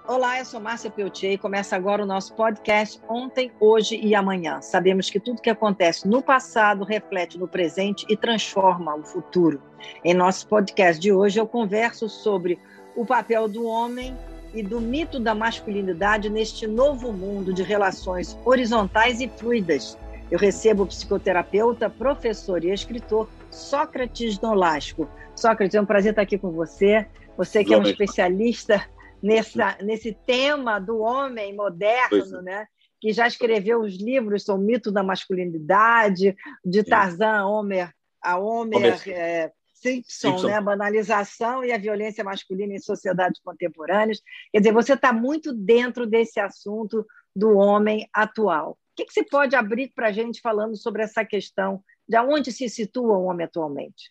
Olá, eu sou Márcia Peltier e começa agora o nosso podcast Ontem, Hoje e Amanhã. Sabemos que tudo que acontece no passado reflete no presente e transforma o futuro. Em nosso podcast de hoje, eu converso sobre o papel do homem e do mito da masculinidade neste novo mundo de relações horizontais e fluidas. Eu recebo o psicoterapeuta, professor e escritor Sócrates Nolasco. Sócrates, é um prazer estar aqui com você. Você que é um especialista nesse tema do homem moderno, né? Que já escreveu os livros sobre o mito da masculinidade, de Tarzan a Homer Simpson, né? A banalização e a violência masculina em sociedades contemporâneas. Quer dizer, você está muito dentro desse assunto do homem atual. O que você pode abrir para a gente falando sobre essa questão de onde se situa o homem atualmente?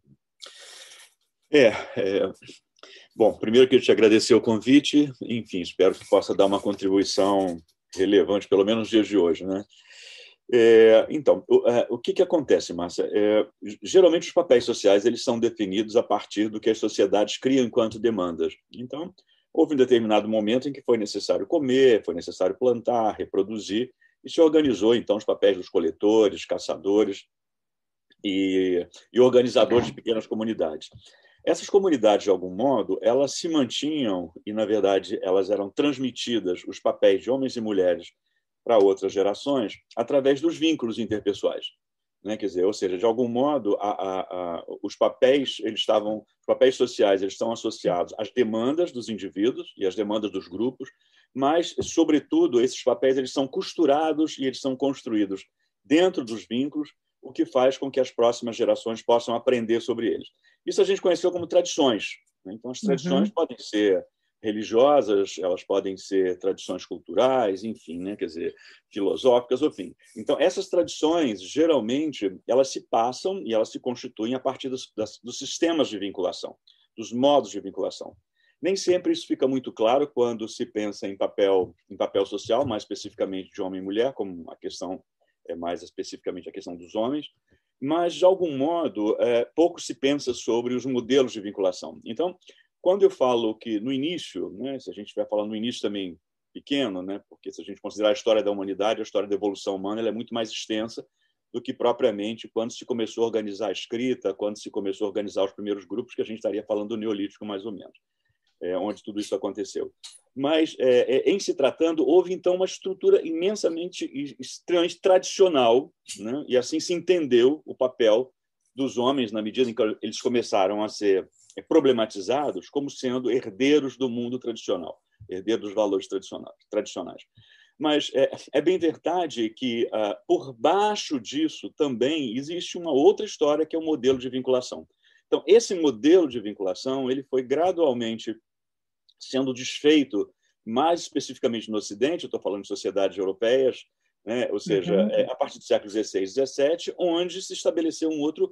Bom, primeiro eu queria te agradecer o convite. Enfim, espero que possa dar uma contribuição relevante, pelo menos nos dias de hoje, né? Então, o que acontece, Márcia? Geralmente os papéis sociais eles são definidos a partir do que as sociedades criam enquanto demandas. Então, houve um determinado momento em que foi necessário comer, foi necessário plantar, reproduzir, e se organizou, então, os papéis dos coletores, caçadores e organizadores de pequenas comunidades. Essas comunidades, de algum modo, elas se mantinham e, na verdade, elas eram transmitidas, os papéis de homens e mulheres, para outras gerações, através dos vínculos interpessoais. Né? Quer dizer, ou seja, de algum modo, os papéis sociais eles estão associados às demandas dos indivíduos e às demandas dos grupos, mas, sobretudo, esses papéis eles são costurados e eles são construídos dentro dos vínculos, o que faz com que as próximas gerações possam aprender sobre eles. Isso a gente conheceu como tradições. Né? Então, as tradições podem ser religiosas, elas podem ser tradições culturais, enfim, né? Quer dizer, filosóficas, enfim. Então, essas tradições, geralmente, elas se passam e elas se constituem a partir dos sistemas de vinculação, dos modos de vinculação. Nem sempre isso fica muito claro quando se pensa em papel social, mais especificamente de homem e mulher, como a questão mais especificamente a questão dos homens, mas, de algum modo, pouco se pensa sobre os modelos de vinculação. Então, quando eu falo que no início, né, se a gente estiver falando no início também pequeno, né, porque se a gente considerar a história da humanidade, a história da evolução humana, ela é muito mais extensa do que propriamente quando se começou a organizar a escrita, quando se começou a organizar os primeiros grupos, que a gente estaria falando do Neolítico, mais ou menos, onde tudo isso aconteceu. Mas, em se tratando, houve, então, uma estrutura extremamente tradicional, né? E assim se entendeu o papel dos homens na medida em que eles começaram a ser problematizados como sendo herdeiros do mundo tradicional, herdeiros dos valores tradicionais. Mas é bem verdade que, por baixo disso, também existe uma outra história, que é o modelo de vinculação. Então, esse modelo de vinculação ele foi gradualmente sendo desfeito, mais especificamente no Ocidente, eu estou falando de sociedades europeias, né? Ou seja, a partir do século XVI e XVII, onde se estabeleceu um outro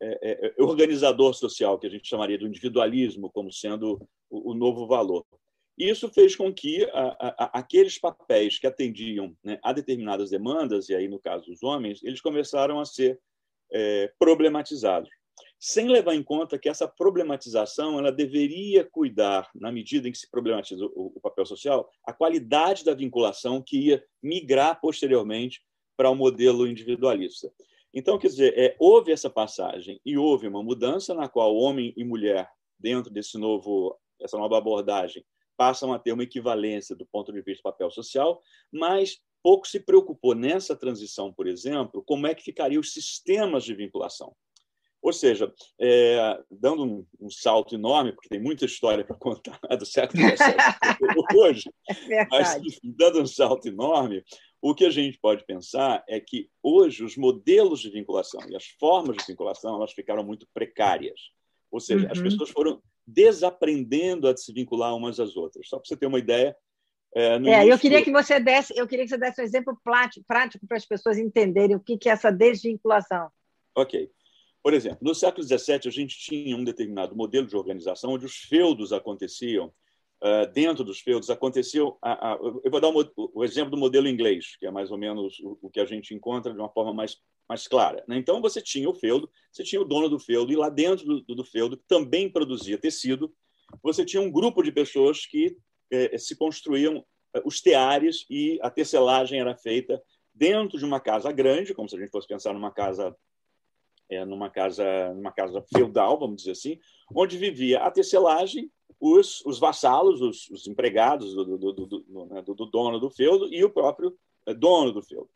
organizador social, que a gente chamaria do individualismo, como sendo o novo valor. E isso fez com que aqueles papéis que atendiam, né, a determinadas demandas, e aí, no caso, os homens, eles começaram a ser problematizados, sem levar em conta que essa problematização ela deveria cuidar, na medida em que se problematiza o papel social, a qualidade da vinculação que ia migrar posteriormente para o modelo individualista. Então, quer dizer, houve essa passagem e houve uma mudança na qual homem e mulher, dentro dessa nova abordagem, passam a ter uma equivalência do ponto de vista do papel social, mas pouco se preocupou nessa transição, por exemplo, como é que ficariam os sistemas de vinculação. Ou seja, dando um salto enorme, porque tem muita história para contar do século XVII hoje, mas dando um salto enorme, o que a gente pode pensar é que hoje os modelos de vinculação e as formas de vinculação elas ficaram muito precárias. Ou seja, as pessoas foram desaprendendo a se vincular umas às outras. Só para você ter uma ideia. Eu queria que você desse um exemplo prático para as pessoas entenderem o que é essa desvinculação. Ok. Por exemplo, no século XVII, a gente tinha um determinado modelo de organização onde os feudos aconteciam. Dentro dos feudos aconteciam... eu vou dar o exemplo do modelo inglês, que é mais ou menos o que a gente encontra de uma forma mais clara. Né? Então, você tinha o feudo, você tinha o dono do feudo, e lá dentro do feudo, que também produzia tecido, você tinha um grupo de pessoas que se construíam os teares e a tecelagem era feita dentro de uma casa grande, como se a gente fosse pensar numa casa feudal, vamos dizer assim, onde vivia a tecelagem, os vassalos, os empregados do dono do feudo e o próprio dono do feudo.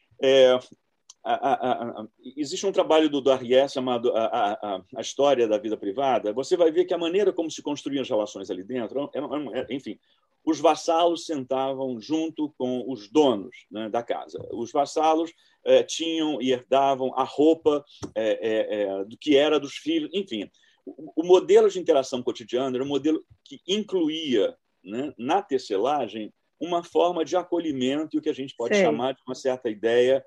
Existe um trabalho do Darrié chamado a História da Vida Privada. Você vai ver que a maneira como se construíam as relações ali dentro, enfim, os vassalos sentavam junto com os donos, né, da casa. Os vassalos tinham e herdavam a roupa do que era dos filhos, enfim. O modelo de interação cotidiana era um modelo que incluía, né, na tecelagem uma forma de acolhimento e o que a gente pode chamar de uma certa ideia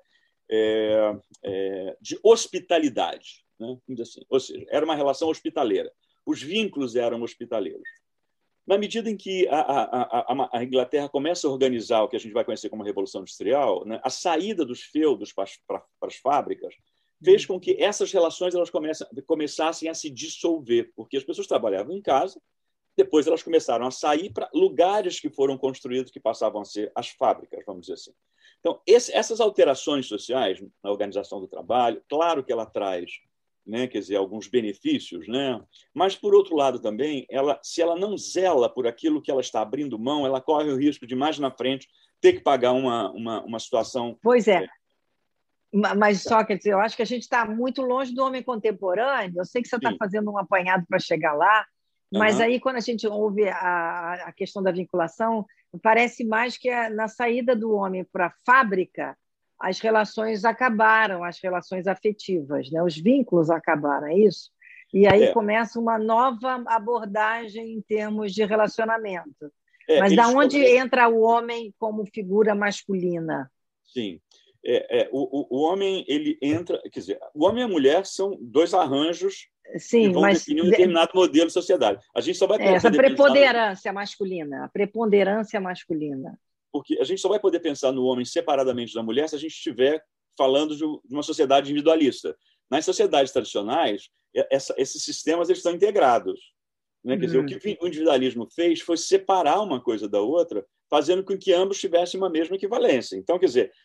de hospitalidade, né? Assim. Ou seja, era uma relação hospitaleira. Os vínculos eram hospitaleiros. Na medida em que a Inglaterra começa a organizar o que a gente vai conhecer como a Revolução Industrial, né, a saída dos feudos para as fábricas fez com que essas relações elas começassem a se dissolver, porque as pessoas trabalhavam em casa, depois elas começaram a sair para lugares que foram construídos que passavam a ser as fábricas, vamos dizer assim. Então, essas alterações sociais na organização do trabalho, claro que ela traz, né, quer dizer, alguns benefícios, né? Mas, por outro lado, também, se ela não zela por aquilo que ela está abrindo mão, ela corre o risco de, mais na frente, ter que pagar uma situação... Pois é. Mas, Sócrates, eu acho que a gente está muito longe do homem contemporâneo. Eu sei que você está fazendo um apanhado para chegar lá, mas aí, quando a gente ouve a questão da vinculação, parece mais que na saída do homem para a fábrica, as relações acabaram, as relações afetivas, né? Os vínculos acabaram, é isso? E aí começa uma nova abordagem em termos de relacionamento. Mas da onde entra o homem como figura masculina? Sim. O homem, ele entra... Quer dizer, o homem e a mulher são dois arranjos que vão definir um determinado modelo de sociedade. A gente só vai poder essa preponderância masculina, a preponderância masculina. Porque a gente só vai poder pensar no homem separadamente da mulher se a gente estiver falando de uma sociedade individualista. Nas sociedades tradicionais, esses sistemas eles estão integrados. Né? Quer dizer, o que o individualismo fez foi separar uma coisa da outra, fazendo com que ambos tivessem uma mesma equivalência. Então, quer dizer,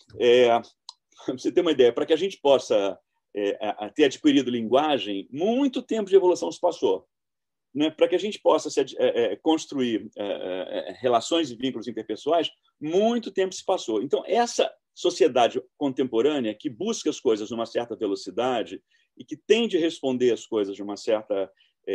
para você ter uma ideia, para que a gente possa ter adquirido linguagem, muito tempo de evolução se passou. Né? Para que a gente possa construir relações e vínculos interpessoais, muito tempo se passou. Então, essa sociedade contemporânea que busca as coisas numa certa velocidade e que tende a responder as coisas de numa certa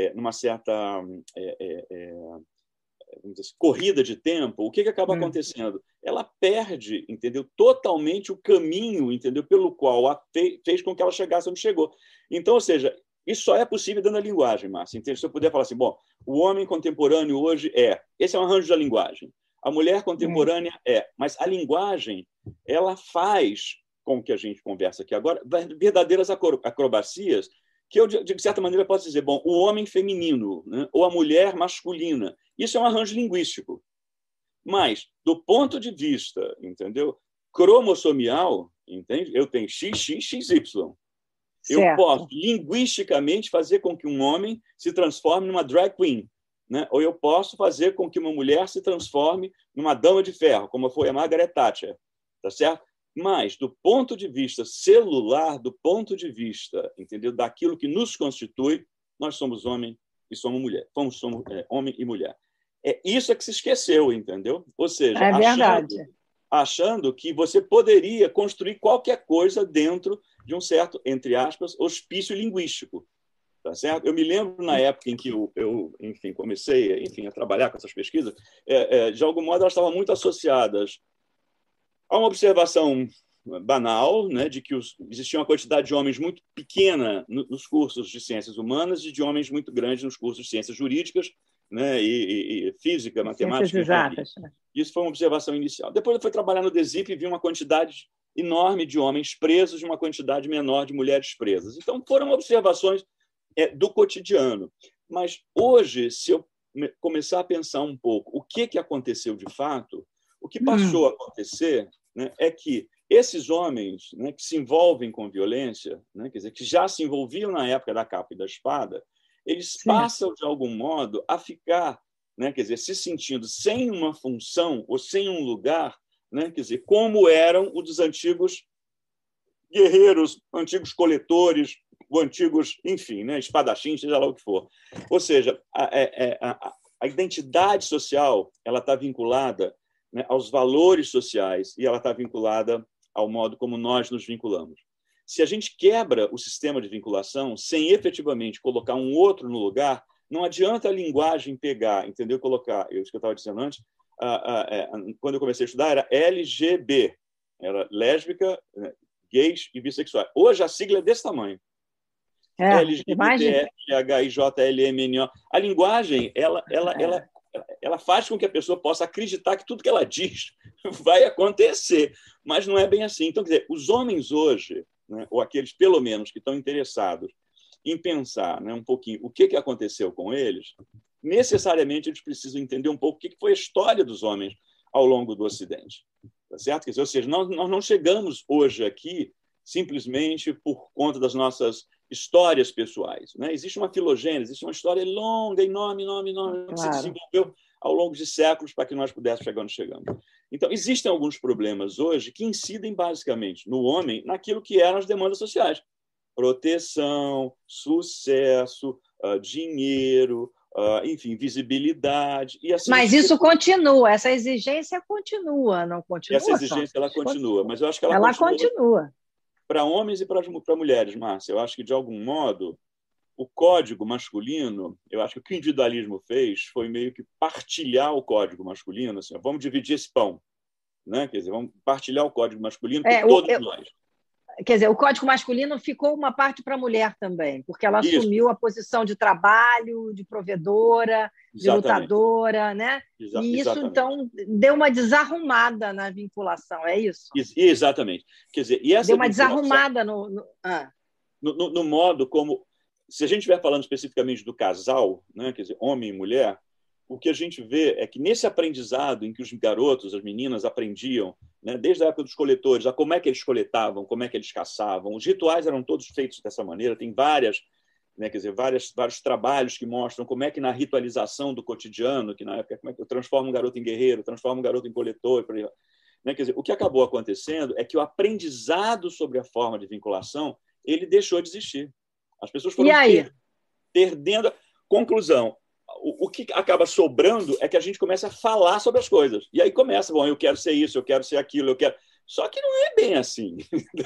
vamos dizer, corrida de tempo, o que acaba acontecendo? Ela perde, entendeu, totalmente o caminho, entendeu, pelo qual fez com que ela chegasse onde chegou. Então, ou seja, isso só é possível dentro da linguagem, Márcia. Então, se eu puder falar assim, bom, o homem contemporâneo hoje esse é um arranjo da linguagem. A mulher contemporânea mas a linguagem, ela faz com que a gente conversa aqui agora verdadeiras acrobacias que eu, de certa maneira, posso dizer, bom, o homem feminino, né, ou a mulher masculina, isso é um arranjo linguístico. Mas, do ponto de vista, entendeu, cromossomial, entende? Eu tenho XX, XY. Eu posso, linguisticamente, fazer com que um homem se transforme numa drag queen, né? Ou eu posso fazer com que uma mulher se transforme numa dama de ferro, como foi a Margaret Thatcher, tá certo? Mas, do ponto de vista celular, do ponto de vista, entendeu, daquilo que nos constitui, nós somos homem e somos mulher. Somos homem e mulher. Isso que se esqueceu, entendeu? Ou seja, achando que você poderia construir qualquer coisa dentro de um certo, entre aspas, hospício linguístico. Tá certo? Eu me lembro na época em que eu enfim, comecei a trabalhar com essas pesquisas, de algum modo elas estavam muito associadas há uma observação banal, né, de que existia uma quantidade de homens muito pequena nos cursos de ciências humanas e de homens muito grandes nos cursos de ciências jurídicas, né, e física, matemática. Exatas. Isso foi uma observação inicial. Depois eu fui trabalhar no DESIP e vi uma quantidade enorme de homens presos e uma quantidade menor de mulheres presas. Então, foram observações do cotidiano. Mas hoje, se eu começar a pensar um pouco o que aconteceu de fato, o que passou a acontecer, né, é que esses homens, né, que se envolvem com violência, né, quer dizer, que já se envolviam na época da capa e da espada, eles passam, de algum modo, a ficar né? Quer dizer, se sentindo sem uma função ou sem um lugar, né? Quer dizer, como eram os dos antigos guerreiros, antigos coletores, antigos, enfim, né? Espadachins, seja lá o que for. Ou seja, a identidade social ela está vinculada, né, aos valores sociais e ela está vinculada ao modo como nós nos vinculamos. Se a gente quebra o sistema de vinculação sem efetivamente colocar um outro no lugar, não adianta a linguagem pegar, entendeu? Colocar, isso que eu estava dizendo antes, quando eu comecei a estudar, era LGB, era lésbica, gays e bissexuais. Hoje a sigla é desse tamanho. LGBTQIAPNO. A linguagem ela faz com que a pessoa possa acreditar que tudo que ela diz vai acontecer, mas não é bem assim. Então, quer dizer, os homens hoje, né, ou aqueles, pelo menos, que estão interessados em pensar, né, um pouquinho o que aconteceu com eles, necessariamente eles precisam entender um pouco o que foi a história dos homens ao longo do Ocidente. Tá certo? Quer dizer, ou seja, nós não chegamos hoje aqui simplesmente por conta das nossas histórias pessoais, né? Existe uma filogênese, existe uma história longa, enorme, que se desenvolveu ao longo de séculos para que nós pudéssemos chegar onde chegamos. Então, existem alguns problemas hoje que incidem basicamente no homem naquilo que eram as demandas sociais. Proteção, sucesso, dinheiro, enfim, visibilidade. E assim, mas isso continua, essa exigência continua, não continua? Essa exigência ela continua, mas eu acho que ela continua. Para homens e para mulheres, Márcia. Eu acho que, de algum modo, o código masculino, eu acho que o que o individualismo fez foi meio que partilhar o código masculino, assim, vamos dividir esse pão, né? Quer dizer, vamos partilhar o código masculino por todos nós. Quer dizer, o código masculino ficou uma parte para a mulher também, porque ela assumiu a posição de trabalho, de provedora, de lutadora, né? E isso, então, deu uma desarrumada na vinculação, é isso? Exatamente. Quer dizer, e essa deu uma desarrumada no modo como... Se a gente estiver falando especificamente do casal, né? Quer dizer, homem e mulher, o que a gente vê é que nesse aprendizado em que os garotos, as meninas aprendiam, né, desde a época dos coletores, a como é que eles coletavam, como é que eles caçavam, os rituais eram todos feitos dessa maneira, tem várias, né, quer dizer, vários trabalhos que mostram como é que na ritualização do cotidiano, que na época como é que eu transformo um garoto em guerreiro, transformo um garoto em coletor, né, quer dizer, o que acabou acontecendo é que o aprendizado sobre a forma de vinculação ele deixou de existir. As pessoas foram perdendo. Conclusão. O que acaba sobrando é que a gente começa a falar sobre as coisas. E aí começa, bom, eu quero ser isso, eu quero ser aquilo, eu quero... Só que não é bem assim.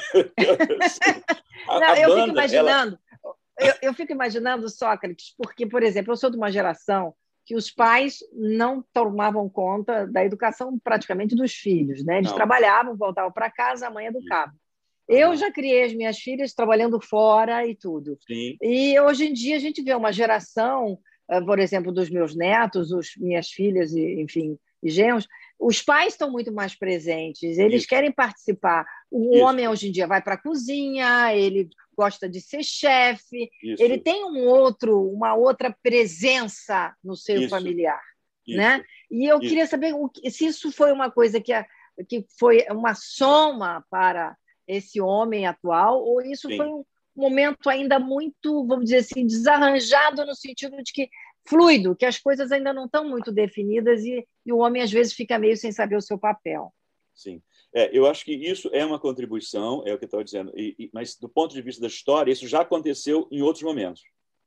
Eu fico imaginando, Sócrates, porque, por exemplo, eu sou de uma geração que os pais não tomavam conta da educação praticamente dos filhos, né? Eles trabalhavam, voltavam para casa, a mãe educava. Eu já criei as minhas filhas trabalhando fora e tudo. Sim. E hoje em dia a gente vê uma geração, por exemplo, dos meus netos, minhas filhas, enfim, e genros, os pais estão muito mais presentes, eles querem participar. O homem hoje em dia vai para a cozinha, ele gosta de ser chefe, ele tem uma outra presença no seio familiar. Né? E eu queria saber se isso foi uma coisa que foi uma soma para esse homem atual, ou isso foi um momento ainda muito, vamos dizer assim, desarranjado no sentido de que fluido, que as coisas ainda não estão muito definidas e o homem às vezes fica meio sem saber o seu papel. Sim. Eu acho que isso é uma contribuição, é o que eu estava dizendo, mas do ponto de vista da história, isso já aconteceu em outros momentos.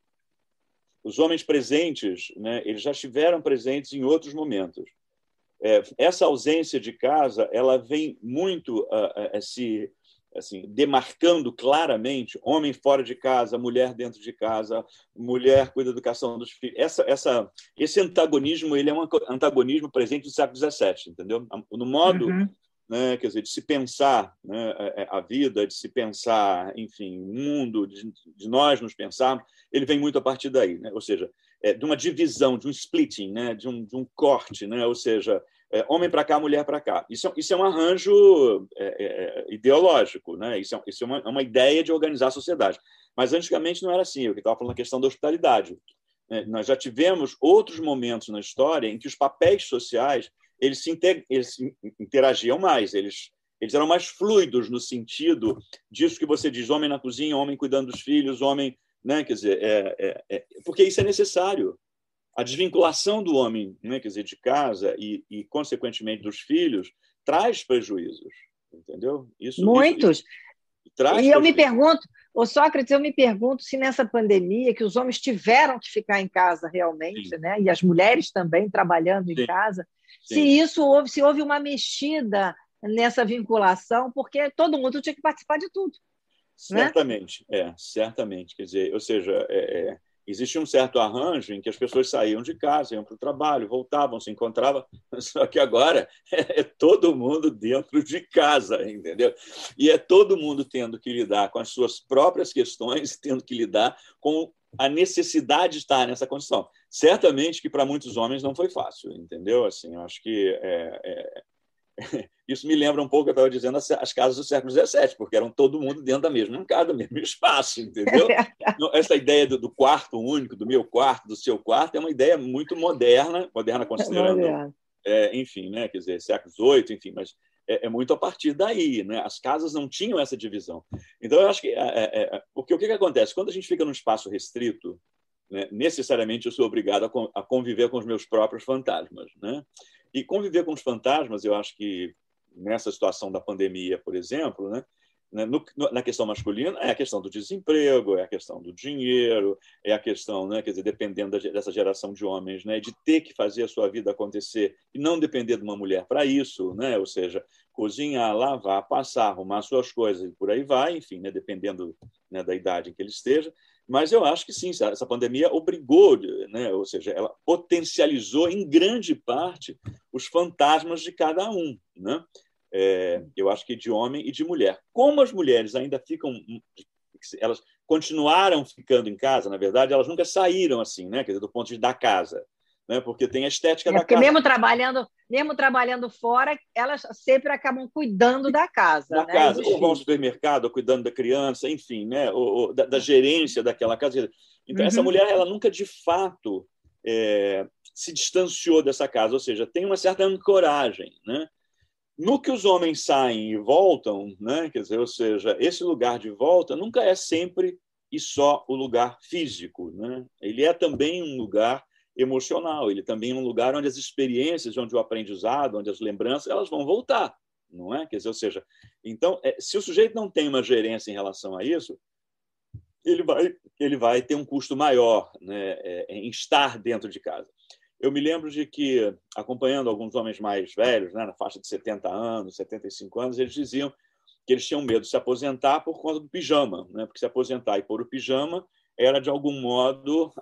Os homens presentes, né, eles já estiveram presentes em outros momentos. Essa ausência de casa, ela vem muito se assim, demarcando claramente homem fora de casa, mulher dentro de casa, mulher cuida da educação dos filhos. Esse antagonismo ele é um antagonismo presente do século XVII, entendeu? No modo, né, quer dizer, de se pensar, né, a vida, de se pensar, enfim, o mundo, de nós nos pensarmos, ele vem muito a partir daí, né? Ou seja, de uma divisão, de um splitting, né, de um corte, né? Ou seja, homem para cá, mulher para cá. Isso é um arranjo ideológico, né? Isso é uma ideia de organizar a sociedade. Mas antigamente não era assim. Eu estava falando da questão da hospitalidade. Nós já tivemos outros momentos na história em que os papéis sociais eles interagiam mais, eles eram mais fluidos no sentido disso que você diz, homem na cozinha, homem cuidando dos filhos, homem, né? Quer dizer, porque isso é necessário. a desvinculação do homem, né, quer dizer, de casa e, consequentemente, dos filhos, traz prejuízos, entendeu? Muitos. Traz e eu me prejuízo. pergunto, ô Sócrates, eu me pergunto se nessa pandemia que os homens tiveram que ficar em casa realmente, Sim. né, e as mulheres também trabalhando em Sim. casa, Sim. se houve uma mexida nessa vinculação, porque todo mundo tinha que participar de tudo. Certamente, certamente. Quer dizer, ou seja, existia um certo arranjo em que as pessoas saíam de casa, iam para o trabalho, voltavam, se encontravam, só que agora é todo mundo dentro de casa, entendeu? E é todo mundo tendo que lidar com as suas próprias questões, tendo que lidar com a necessidade de estar nessa condição. Certamente que para muitos homens não foi fácil, entendeu? Assim, eu acho que isso me lembra um pouco, eu estava dizendo, as casas do século XVII, porque eram todo mundo dentro da mesma casa, do mesmo espaço, entendeu? Essa ideia do quarto único, do meu quarto, do seu quarto, é uma ideia muito moderna considerando, enfim, né? Quer dizer, século XVIII, enfim, mas é muito a partir daí, né? As casas não tinham essa divisão. Então, eu acho que porque o que acontece? Quando a gente fica num espaço restrito, né, necessariamente eu sou obrigado a conviver com os meus próprios fantasmas, né? E conviver com os fantasmas, eu acho que nessa situação da pandemia, por exemplo, né, na questão masculina, é a questão do desemprego, é a questão do dinheiro, é a questão, né, quer dizer, dependendo dessa geração de homens, né, de ter que fazer a sua vida acontecer e não depender de uma mulher para isso, né, ou seja, cozinhar, lavar, passar, arrumar suas coisas e por aí vai, enfim, né, dependendo, né, da idade em que ele esteja. Mas eu acho que sim, essa pandemia obrigou, né, ou seja, ela potencializou em grande parte os fantasmas de cada um, né? Eu acho que de homem e de mulher. Como as mulheres ainda ficam, elas continuaram ficando em casa, na verdade, elas nunca saíram assim, né? Quer dizer, do ponto de vista da casa, né? Porque tem a estética da porque casa. mesmo trabalhando fora, elas sempre acabam cuidando da casa, da né? casa, ou vão ao supermercado, ou cuidando da criança, enfim, né? ou da gerência daquela casa. Então, essa mulher, ela nunca de fato se distanciou dessa casa, ou seja, tem uma certa ancoragem, né? No que os homens saem e voltam, né? Quer dizer, ou seja, esse lugar de volta nunca é sempre e só o lugar físico, né? Ele é também um lugar emocional, ele também é um lugar onde as experiências, onde o aprendizado, onde as lembranças, elas vão voltar, não é? Quer dizer, ou seja, então, se o sujeito não tem uma gerência em relação a isso, ele vai ter um custo maior, né, em estar dentro de casa. Eu me lembro de que, acompanhando alguns homens mais velhos, né, na faixa de 70 anos, 75 anos, eles diziam que eles tinham medo de se aposentar por conta do pijama, né, porque se aposentar e pôr o pijama era, de algum modo,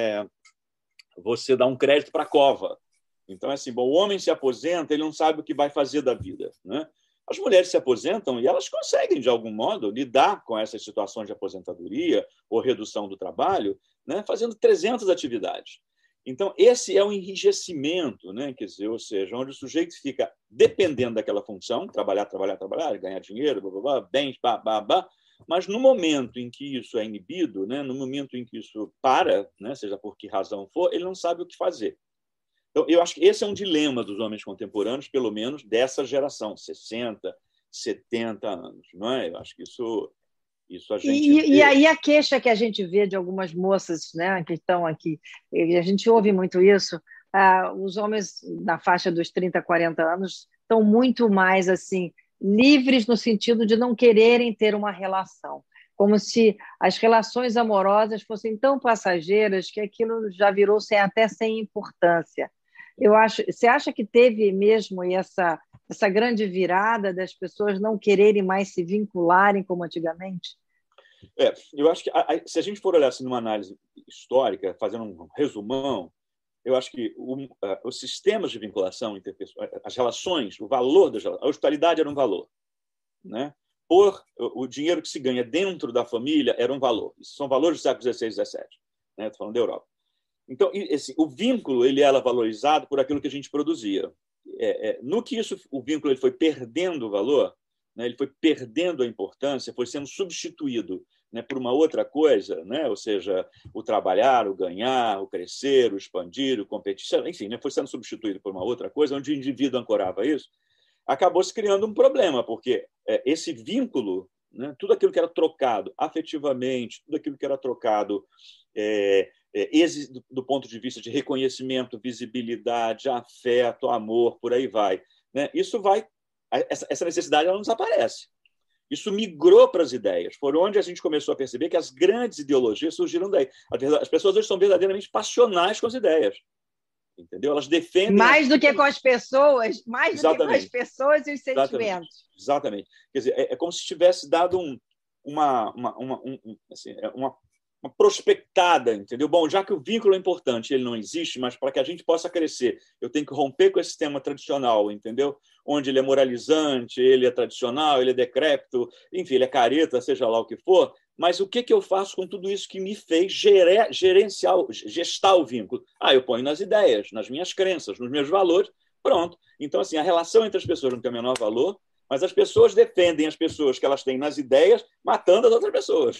você dar um crédito para a cova. Então, é assim, bom, o homem se aposenta, ele não sabe o que vai fazer da vida, né? As mulheres se aposentam e elas conseguem, de algum modo, lidar com essas situações de aposentadoria ou redução do trabalho, né, fazendo 300 atividades. Então, esse é o enrijecimento, né, quer dizer, ou seja, onde o sujeito fica dependendo daquela função, trabalhar, ganhar dinheiro, blá, blá, blá, bens, blá, blá, blá, mas no momento em que isso é inibido, né, no momento em que isso para, né, seja por que razão for, ele não sabe o que fazer. Então, eu acho que esse é um dilema dos homens contemporâneos, pelo menos dessa geração, 60, 70 anos. Não é? Eu acho que isso a gente e aí a queixa que a gente vê de algumas moças, né, que estão aqui, e a gente ouve muito isso, os homens na faixa dos 30, 40 anos estão muito mais assim livres no sentido de não quererem ter uma relação, como se as relações amorosas fossem tão passageiras que aquilo já virou até sem importância. Você acha que teve mesmo essa grande virada das pessoas não quererem mais se vincularem como antigamente? Eu acho que se a gente for olhar assim, numa análise histórica, fazendo um resumão, eu acho que os sistemas de vinculação interpessoais, as relações, o valor das relações, a hospitalidade era um valor, né? O dinheiro que se ganha dentro da família era um valor. Isso são valores do século XVI, XVII, né? Estou falando da Europa. Então, o vínculo ele era valorizado por aquilo que a gente produzia. No que o vínculo ele foi perdendo o valor, né, ele foi perdendo a importância, foi sendo substituído, né, por uma outra coisa, né, ou seja, o trabalhar, o ganhar, o crescer, o expandir, o competir, enfim, né, foi sendo substituído por uma outra coisa, onde o indivíduo ancorava isso, acabou se criando um problema, porque esse vínculo, né, tudo aquilo que era trocado afetivamente, tudo aquilo que era trocado do ponto de vista de reconhecimento, visibilidade, afeto, amor, por aí vai. Né? Essa necessidade ela não desaparece. Isso migrou para as ideias. Foi onde a gente começou a perceber que as grandes ideologias surgiram daí. As pessoas hoje são verdadeiramente passionais com as ideias. Entendeu? Elas defendem... Mais do que com as pessoas, mais do que com as Exatamente. pessoas e os sentimentos. Exatamente. Quer dizer, é como se tivesse dado uma prospectada, entendeu? Bom, já que o vínculo é importante, ele não existe, mas para que a gente possa crescer, eu tenho que romper com esse sistema tradicional, entendeu? Onde ele é moralizante, ele é tradicional, ele é decrépito, enfim, ele é careta, seja lá o que for. Mas o que eu faço com tudo isso que me fez gestar o vínculo? Eu ponho nas ideias, nas minhas crenças, nos meus valores, pronto. Então, assim, a relação entre as pessoas não tem o menor valor, mas as pessoas defendem as pessoas que elas têm nas ideias, matando as outras pessoas.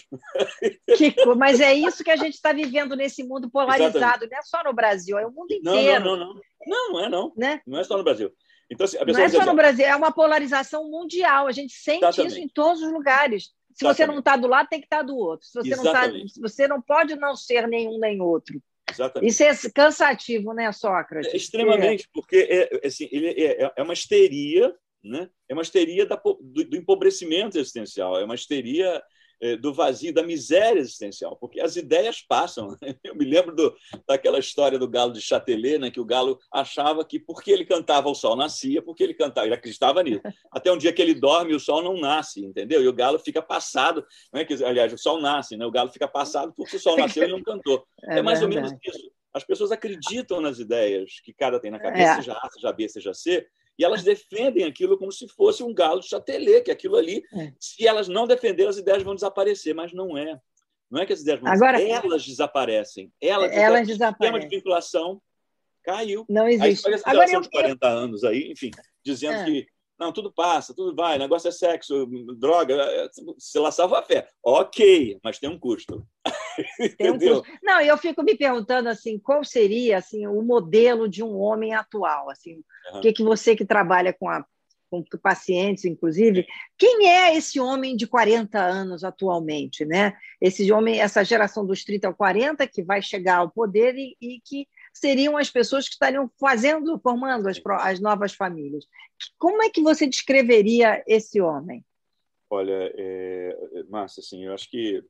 Mas é isso que a gente está vivendo nesse mundo polarizado. Exatamente. Não é só no Brasil, é o mundo inteiro. Não é não. Né? Não é só no Brasil. Então, assim, não é só no Brasil, é uma polarização mundial. A gente sente Exatamente. isso em todos os lugares. Se você não está do lado, tem que estar do outro. Se você não tá, você não pode não ser nenhum nem outro. Exatamente. Isso é cansativo, né, Sócrates? Extremamente, porque assim, é uma histeria, né? É uma histeria do empobrecimento existencial, é uma histeria do vazio, da miséria existencial, porque as ideias passam. Eu me lembro daquela história do galo de Châtelet, né, que o galo achava que porque ele cantava o sol nascia, porque ele cantava, ele acreditava nisso. Até um dia que ele dorme o sol não nasce, entendeu? E o galo fica passado, né? Aliás, o sol nasce, né? O galo fica passado porque o sol nasceu e ele não cantou. É mais ou menos isso. As pessoas acreditam nas ideias que cada tem na cabeça, seja A, seja B, seja C, e elas defendem aquilo como se fosse um galo de Châtelet, que aquilo ali, se elas não defenderem, as ideias vão desaparecer, mas não é. Não é que as ideias vão desaparecer, elas desaparecem. Elas desaparecem. O sistema de vinculação caiu. Não existe. Aí essa geração de 40 anos aí, enfim, dizendo que não, tudo passa, tudo vai, o negócio é sexo, droga, se lá salva a fé. Ok, mas tem um custo. Entendeu? Não, eu fico me perguntando assim, qual seria assim o modelo de um homem atual, assim, o que você que trabalha com pacientes, inclusive, quem é esse homem de 40 anos atualmente, né? Esse homem, essa geração dos 30 ao 40 que vai chegar ao poder e que seriam as pessoas que estariam formando as novas famílias. Como é que você descreveria esse homem? Olha, Márcia, assim, eu acho que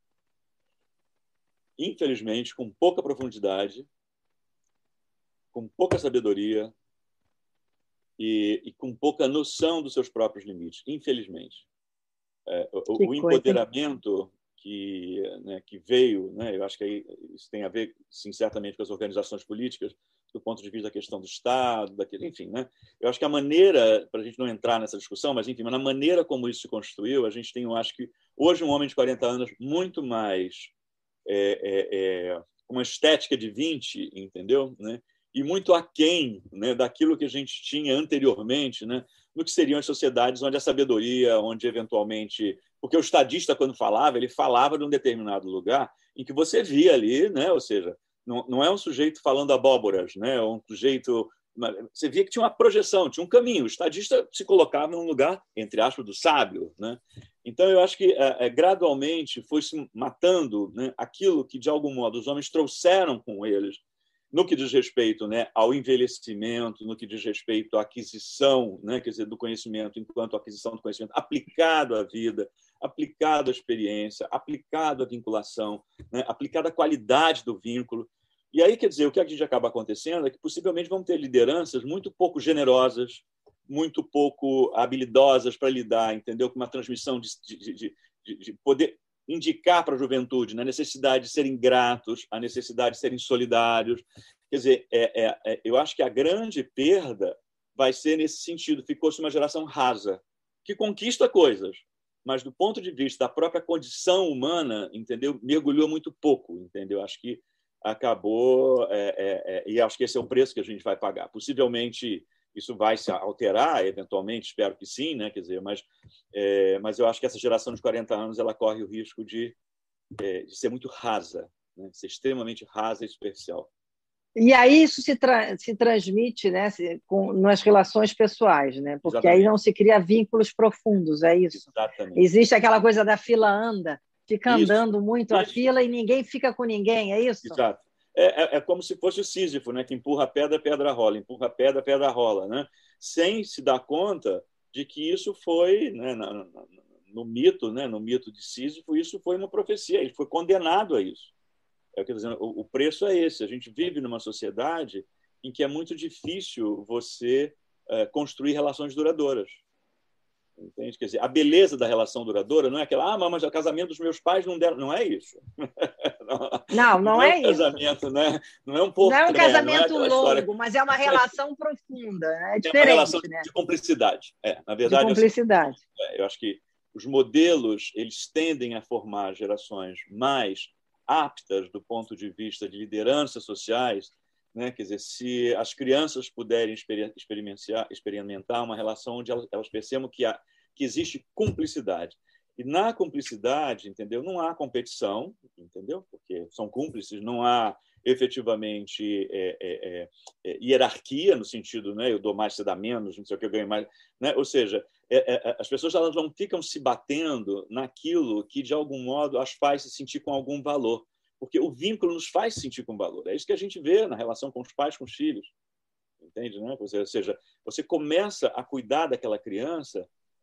infelizmente, com pouca profundidade, com pouca sabedoria e com pouca noção dos seus próprios limites, infelizmente. O empoderamento que veio, né, eu acho que isso tem a ver, sim, certamente com as organizações políticas, do ponto de vista da questão do Estado, enfim, né? Eu acho que a maneira, para a gente não entrar nessa discussão, mas enfim, na maneira como isso se construiu, a gente tem, eu acho que hoje um homem de 40 anos muito mais uma estética de 20, entendeu? Né? E muito aquém, né, daquilo que a gente tinha anteriormente, né, no que seriam as sociedades onde a sabedoria, onde eventualmente... Porque o estadista, quando falava, ele falava de um determinado lugar em que você via ali, né, ou seja, não é um sujeito falando abóboras, né, é um sujeito... Você via que tinha uma projeção, tinha um caminho. O estadista se colocava num lugar, entre aspas, do sábio, né? Então, eu acho que gradualmente foi se matando, né, aquilo que, de algum modo, os homens trouxeram com eles, no que diz respeito, né, ao envelhecimento, no que diz respeito à aquisição, né, quer dizer, do conhecimento enquanto aquisição do conhecimento aplicado à vida, aplicado à experiência, aplicado à vinculação, né, aplicado à qualidade do vínculo. E aí, quer dizer, o que a gente acaba acontecendo é que possivelmente vão ter lideranças muito pouco generosas, muito pouco habilidosas para lidar, entendeu? Com uma transmissão de poder indicar para a juventude, né, a necessidade de serem gratos, a necessidade de serem solidários. Quer dizer, eu acho que a grande perda vai ser nesse sentido. Ficou-se uma geração rasa, que conquista coisas, mas do ponto de vista da própria condição humana, entendeu? Mergulhou muito pouco, entendeu? Acho que acabou, e acho que esse é o preço que a gente vai pagar. Possivelmente isso vai se alterar, eventualmente, espero que sim, né? Quer dizer, mas eu acho que essa geração de 40 anos ela corre o risco de ser muito rasa, né? Ser extremamente rasa e superficial. E aí isso se transmite, né, nas relações pessoais, né? Porque exatamente. Aí não se cria vínculos profundos, é isso? Exatamente. Existe aquela coisa da fila anda. Fica andando muito a fila e ninguém fica com ninguém, é isso? Exato. É como se fosse o Sísifo, né? Que empurra a pedra rola, empurra a pedra rola, né? Sem se dar conta de que isso foi, né, no mito, né, no mito de Sísifo, isso foi uma profecia, ele foi condenado a isso. Quer dizer, o preço é esse. A gente vive numa sociedade em que é muito difícil você construir relações duradouras. Entende? Quer dizer, a beleza da relação duradoura não é aquela, mas o casamento dos meus pais não deram. Não é isso. Não é um casamento, isso. Né? Não é um portrait, não é um casamento não é longo, história... mas é uma relação profunda. É diferente, uma relação né? de cumplicidade. Na verdade, de cumplicidade. Eu acho que os modelos eles tendem a formar gerações mais aptas do ponto de vista de lideranças sociais, né? Quer dizer, se as crianças puderem experimentar uma relação onde elas percebam que existe cumplicidade. E na cumplicidade, entendeu? Não há competição, entendeu? Porque são cúmplices, não há efetivamente hierarquia no sentido, né? Eu dou mais, você dá menos, não sei o que, eu ganho mais, né? Ou seja, as pessoas elas não ficam se batendo naquilo que de algum modo as faz se sentir com algum valor, porque o vínculo nos faz sentir com valor. É isso que a gente vê na relação com os pais, com os filhos, entende, né? Ou seja, você começa a cuidar daquela criança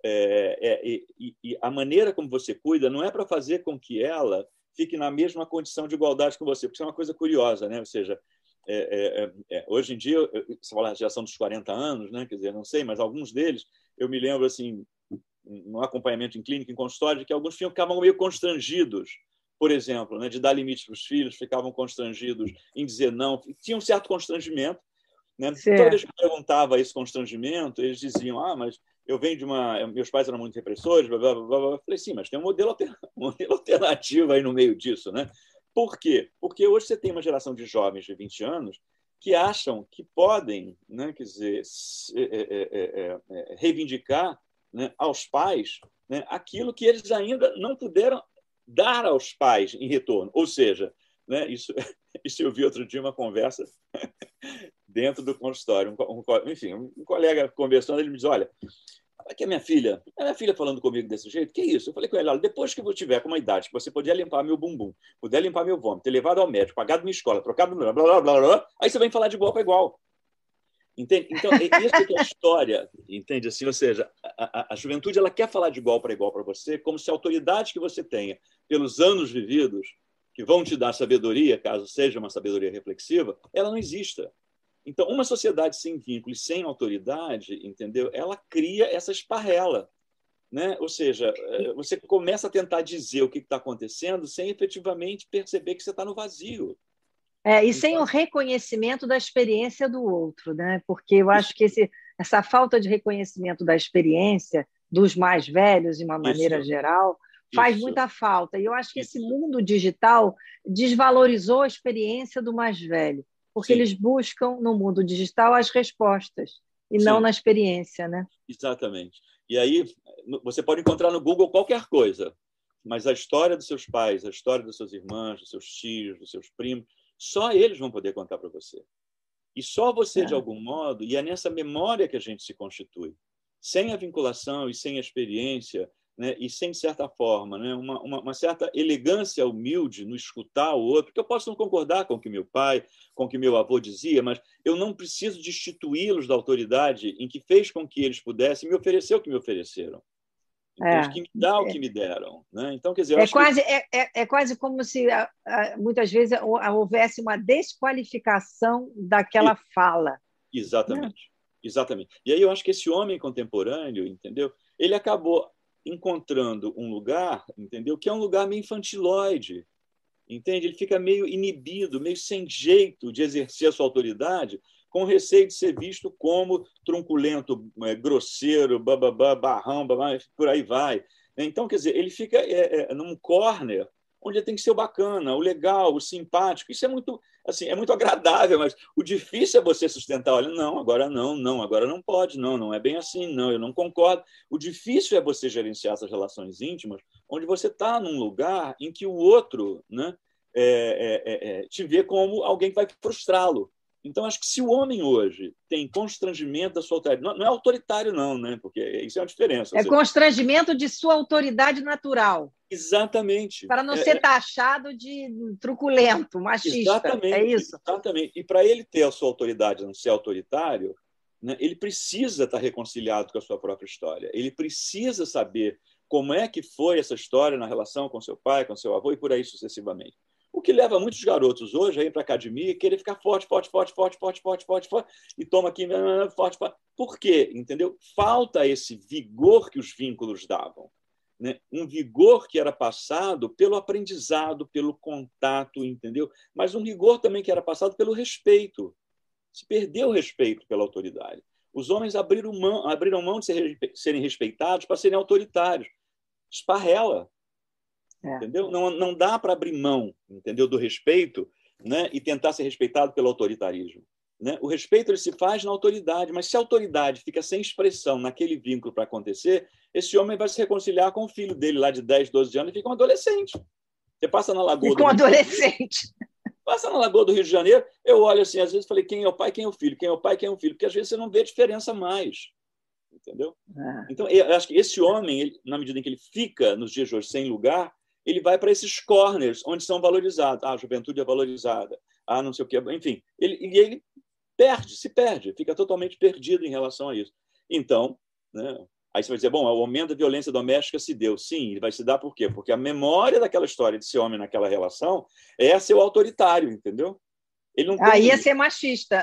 e a maneira como você cuida não é para fazer com que ela fique na mesma condição de igualdade que você, porque isso é uma coisa curiosa, né? Ou seja, hoje em dia, você fala da geração dos 40 anos, né? Quer dizer, não sei, mas alguns deles, eu me lembro, assim, no acompanhamento em clínica, em consultório, de que alguns ficavam meio constrangidos, por exemplo, né? De dar limite para os filhos, ficavam constrangidos em dizer não, tinha um certo constrangimento, né? Toda vez que eu perguntava esse constrangimento, eles diziam, mas eu venho de meus pais eram muito repressores, blá, blá, blá, blá. Eu falei, sim, mas tem um modelo alternativo aí no meio disso, né? Por quê? Porque hoje você tem uma geração de jovens de 20 anos que acham que podem, né, quer dizer, reivindicar, né, aos pais, né, aquilo que eles ainda não puderam dar aos pais em retorno. Ou seja, né, isso eu vi outro dia uma conversa dentro do consultório. Enfim, um colega conversando, ele me diz, olha, aqui é minha filha falando comigo desse jeito, que isso? Eu falei com ela, olha, depois que eu tiver com uma idade que você puder limpar meu bumbum, puder limpar meu vômito, ter levado ao médico, pagado minha escola, trocado blá, blá, blá, blá, aí você vem falar de igual para igual. Entende? Então, isso que é a história, entende? Assim, ou seja, a juventude ela quer falar de igual para você, como se a autoridade que você tenha pelos anos vividos, que vão te dar sabedoria, caso seja uma sabedoria reflexiva, ela não exista. Então, uma sociedade sem vínculo e sem autoridade, entendeu? Ela cria essa esparrela, né? Ou seja, você começa a tentar dizer o que está acontecendo sem efetivamente perceber que você está no vazio. E sem o reconhecimento da experiência do outro, né? Porque eu acho que essa falta de reconhecimento da experiência dos mais velhos, de uma maneira geral, faz muita falta. E eu acho que esse mundo digital desvalorizou a experiência do mais velho, porque eles buscam no mundo digital as respostas e não na experiência, né? Exatamente. E aí você pode encontrar no Google qualquer coisa, mas a história dos seus pais, a história dos seus irmãos, dos seus tios, dos seus primos, só eles vão poder contar para você. E só você, de algum modo, e é nessa memória que a gente se constitui. Sem a vinculação e sem a experiência, né, e sem, de certa forma, né, uma certa elegância humilde no escutar o outro, porque eu posso não concordar com o que meu pai, com o que meu avô dizia, mas eu não preciso destituí-los da autoridade em que fez com que eles pudessem me oferecer o que me ofereceram. Então, que me dá o que me deram. Né? Então, quer dizer, é quase como se muitas vezes houvesse uma desqualificação daquela fala. Exatamente. Né? Exatamente. E aí eu acho que esse homem contemporâneo, entendeu? Ele acabou encontrando um lugar, entendeu? Que é um lugar meio infantiloide, entende? Ele fica meio inibido, meio sem jeito de exercer a sua autoridade, com receio de ser visto como truculento, grosseiro, barrão, por aí vai. Então, quer dizer, ele fica num corner onde ele tem que ser o bacana, o legal, o simpático. Isso é muito, assim, é muito agradável, mas o difícil é você sustentar. Olha, não, agora não pode, não é bem assim, não, eu não concordo. O difícil é você gerenciar essas relações íntimas, onde você está num lugar em que o outro, né, te vê como alguém que vai frustrá-lo. Então, acho que se o homem hoje tem constrangimento da sua autoridade, não é autoritário, não, né? Porque isso é uma diferença. É constrangimento de sua autoridade natural. Exatamente. Para não ser taxado de truculento, machista. Exatamente, é isso? Exatamente. E para ele ter a sua autoridade, não ser autoritário, né, ele precisa estar reconciliado com a sua própria história. Ele precisa saber como é que foi essa história na relação com seu pai, com seu avô e por aí sucessivamente. O que leva muitos garotos hoje a ir para a academia e querer ficar forte, e toma aqui, forte. Por quê? Entendeu? Falta esse vigor que os vínculos davam. Né? Um vigor que era passado pelo aprendizado, pelo contato, entendeu? Mas um vigor também que era passado pelo respeito. Se perdeu o respeito pela autoridade. Os homens abriram mão de serem respeitados para serem autoritários. Esparrela. Entendeu? Não dá para abrir mão, entendeu, do respeito, né, e tentar ser respeitado pelo autoritarismo. Né? O respeito ele se faz na autoridade, mas se a autoridade fica sem expressão naquele vínculo para acontecer, esse homem vai se reconciliar com o filho dele lá de 10, 12 anos e fica um adolescente. Você passa na Lagoa do Rio de Janeiro, passa na Lagoa do Rio de Janeiro, eu olho assim, às vezes falei, quem é o pai, quem é o filho? Quem é o pai, quem é o filho? Porque às vezes você não vê diferença mais. Entendeu? Então, eu acho que esse homem, ele, na medida em que ele fica nos dias de hoje sem lugar, ele vai para esses corners onde são valorizados. A juventude é valorizada. Não sei o quê. Enfim, ele se perde, fica totalmente perdido em relação a isso. Então, né, aí você vai dizer, bom, o aumento da violência doméstica se deu. Sim, ele vai se dar por quê? Porque a memória daquela história de ser homem naquela relação é ser o autoritário, entendeu? Ele não tem... Aí ia ser machista,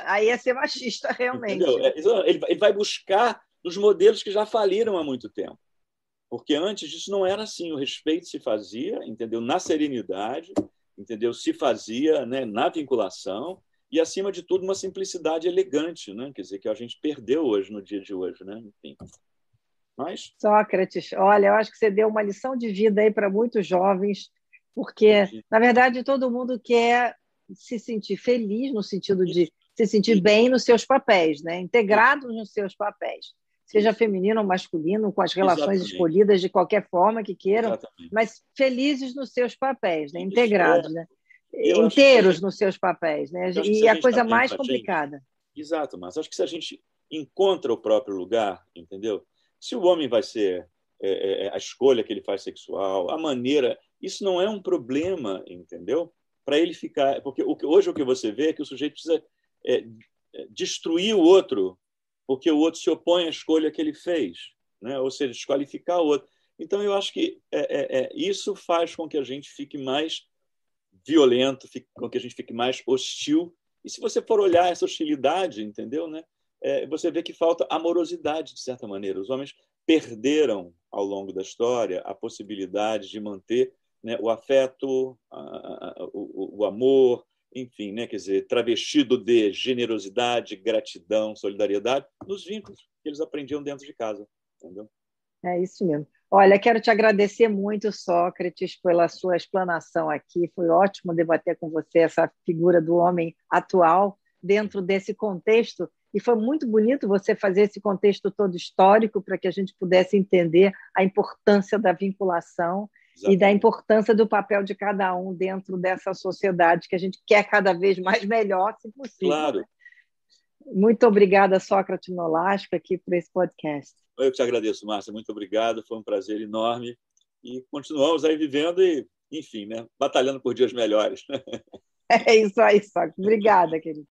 realmente. Entendeu? Ele vai buscar nos modelos que já faliram há muito tempo. Porque antes disso não era assim, o respeito se fazia, entendeu? Na serenidade, entendeu? Se fazia, né, na vinculação e, acima de tudo, uma simplicidade elegante, né? Quer dizer, que a gente perdeu hoje, no dia de hoje, né? Enfim. Mas... Sócrates, olha, eu acho que você deu uma lição de vida aí para muitos jovens, porque, na verdade, todo mundo quer se sentir feliz, no sentido de se sentir bem nos seus papéis, né? Integrados nos seus papéis. Seja feminino ou masculino, com as relações escolhidas de qualquer forma que queiram, mas felizes nos seus papéis, né? Integrados, né? Inteiros nos seus papéis. Né? E a coisa mais complicada. Exato, mas acho que se a gente encontra o próprio lugar, entendeu? Se o homem vai ser a escolha que ele faz sexual, a maneira, isso não é um problema, entendeu? Para ele ficar... Porque hoje o que você vê é que o sujeito precisa destruir o outro porque o outro se opõe à escolha que ele fez, né? Ou seja, desqualificar o outro. Então, eu acho que isso faz com que a gente fique mais violento, com que a gente fique mais hostil. E se você for olhar essa hostilidade, entendeu? Né? Você vê que falta amorosidade, de certa maneira. Os homens perderam, ao longo da história, a possibilidade de manter, né, o afeto, o amor, enfim, né, quer dizer, travestido de generosidade, gratidão, solidariedade, nos vínculos que eles aprendiam dentro de casa. Entendeu? É isso mesmo. Olha, quero te agradecer muito, Sócrates, pela sua explanação aqui. Foi ótimo debater com você essa figura do homem atual dentro desse contexto. E foi muito bonito você fazer esse contexto todo histórico para que a gente pudesse entender a importância da vinculação. Exatamente. E da importância do papel de cada um dentro dessa sociedade que a gente quer cada vez mais melhor, se possível. Claro. Muito obrigada, Sócrates Nolasco, aqui por esse podcast. Eu que te agradeço, Márcia. Muito obrigado. Foi um prazer enorme. E continuamos aí vivendo e, enfim, né, batalhando por dias melhores. É isso aí, Sócrates. Obrigada, querido.